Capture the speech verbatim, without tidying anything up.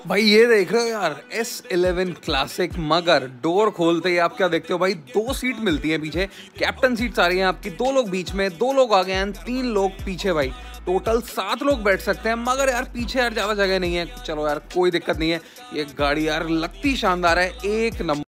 भाई ये देख रहे हो यार, एस इलेवन क्लासिक। मगर डोर खोलते ही आप क्या देखते हो भाई, दो सीट मिलती है पीछे। कैप्टन सीट्स आ रही हैं आपकी, दो लोग बीच में, दो लोग आगे हैं, तीन लोग पीछे भाई। टोटल सात लोग बैठ सकते हैं। मगर यार पीछे यार ज्यादा जगह नहीं है। चलो यार कोई दिक्कत नहीं है, ये गाड़ी यार लगती शानदार है, एक नंबर।